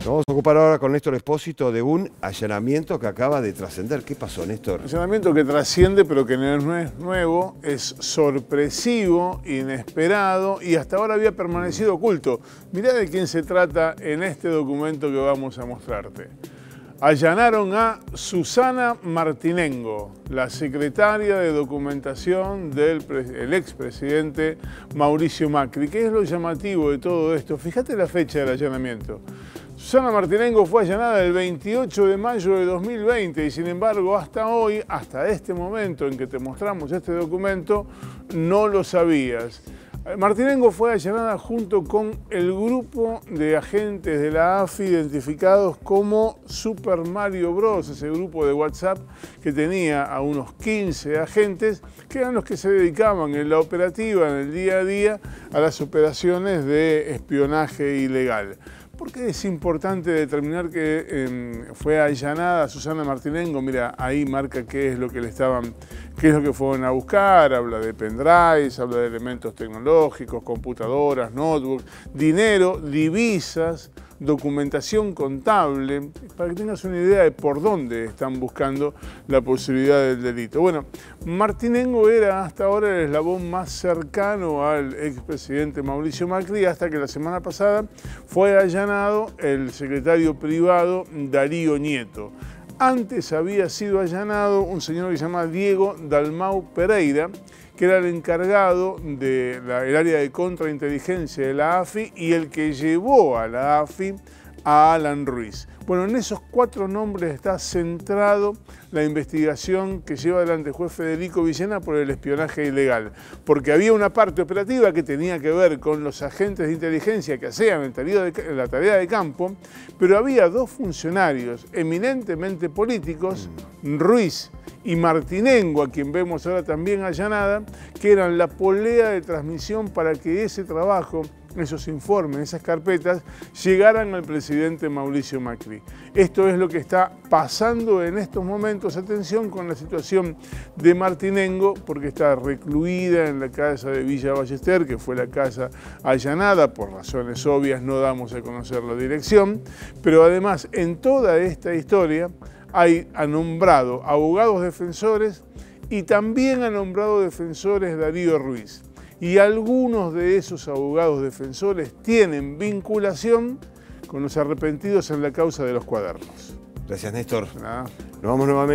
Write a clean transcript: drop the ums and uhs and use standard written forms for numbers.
Nos vamos a ocupar ahora con Néstor Espósito de un allanamiento que acaba de trascender. ¿Qué pasó, Néstor? Allanamiento que trasciende, pero que no es nuevo, es sorpresivo, inesperado y hasta ahora había permanecido oculto. Mirá de quién se trata en este documento que vamos a mostrarte. Allanaron a Susana Martinengo, la secretaria de documentación del expresidente Mauricio Macri. ¿Qué es lo llamativo de todo esto? Fíjate la fecha del allanamiento. Susana Martinengo fue allanada el 28 de mayo de 2020 y sin embargo hasta hoy, hasta este momento en que te mostramos este documento, no lo sabías. Martinengo fue allanada junto con el grupo de agentes de la AFI identificados como Super Mario Bros, ese grupo de WhatsApp que tenía a unos 15 agentes que eran los que se dedicaban en la operativa, en el día a día, a las operaciones de espionaje ilegal. ¿Por qué es importante determinar que fue allanada Susana Martinengo? Mira, ahí marca qué es lo que fueron a buscar, habla de pendrives, habla de elementos tecnológicos, computadoras, notebooks, dinero, divisas, documentación contable, para que tengas una idea de por dónde están buscando la posibilidad del delito. Bueno, Martinengo era hasta ahora el eslabón más cercano al expresidente Mauricio Macri, hasta que la semana pasada fue allanado el secretario privado Darío Nieto. Antes había sido allanado un señor que se llama Diego Dalmau Pereira, que era el encargado del área de contrainteligencia de la AFI y el que llevó a la AFI a Alan Ruiz. Bueno, en esos 4 nombres está centrado la investigación que lleva adelante el juez Federico Villena por el espionaje ilegal, porque había una parte operativa que tenía que ver con los agentes de inteligencia que hacían la tarea de campo, pero había 2 funcionarios eminentemente políticos, Ruiz y Martinengo, a quien vemos ahora también allanada, que eran la polea de transmisión para que ese trabajo, esos informes, esas carpetas, llegaran al presidente Mauricio Macri. Esto es lo que está pasando en estos momentos. Atención con la situación de Martinengo, porque está recluida en la casa de Villa Ballester, que fue la casa allanada, por razones obvias no damos a conocer la dirección, pero además en toda esta historia ha nombrado abogados defensores y también ha nombrado defensores Darío Ruiz. Y algunos de esos abogados defensores tienen vinculación con los arrepentidos en la causa de los cuadernos. Gracias, Néstor. Nada. Nos vamos nuevamente.